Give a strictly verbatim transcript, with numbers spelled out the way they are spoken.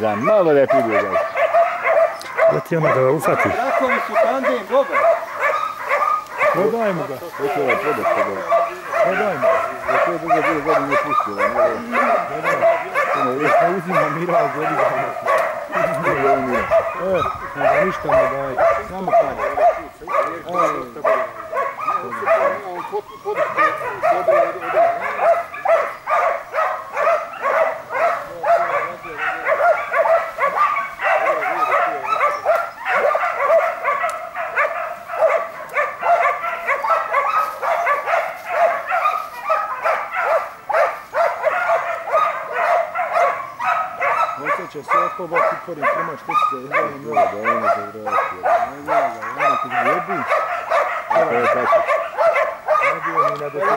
jedan, malo da je pribio ga. Da ti ono da ga ufati. Rakovi su tandem, Boga. Prodajmo ga. Hoće ovaj podat se ga. Prodajmo ga. Da to je drugo dvije godine ne pustio. Ne uzima Mira godi ga. E, nego ništa ne daje. Samo kada. Osjeća se oko bak i porim prema što se da ono da ono da vrati. Ne da, ono ti jebi. To je tako. Ne bio ni na